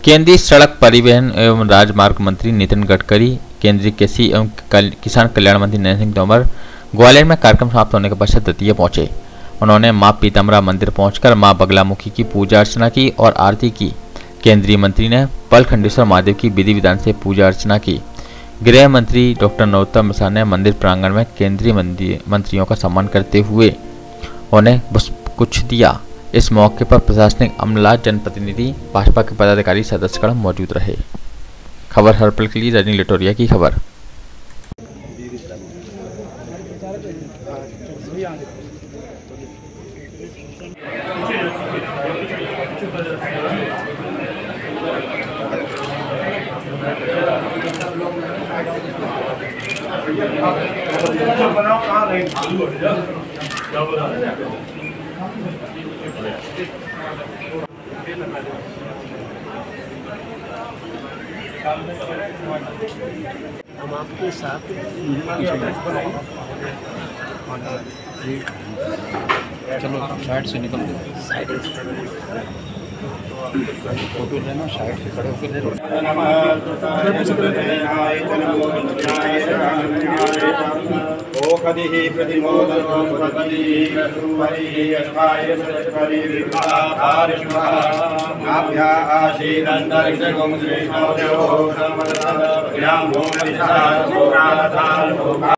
केंद्रीय सड़क परिवहन एवं राजमार्ग मंत्री नितिन गडकरी, केंद्रीय कृषि एवं किसान कल्याण मंत्री नरेंद्र सिंह तोमर ग्वालियर में कार्यक्रम समाप्त होने के पश्चात दतिया पहुंचे। उन्होंने मां पीताम्बरा मंदिर पहुंचकर मां बगलामुखी की पूजा अर्चना की और आरती की। केंद्रीय मंत्री ने पलखंडेश्वर महादेव की विधि विधान से पूजा अर्चना की। गृह मंत्री डॉक्टर नरोत्तम मिश्रा ने मंदिर प्रांगण में केंद्रीय मंत्रियों का सम्मान करते हुए उन्हें पुष्पगुच्छ दिया। इस मौके पर प्रशासनिक अमला, जनप्रतिनिधि, भाजपा के पदाधिकारी, सदस्यगण मौजूद रहे। खबर हर पल के लिए रजनी लिटोरिया की खबर। हम आपके साथ चलो साइड से निकल फोटो लेना, साइड से खड़े होकर ले।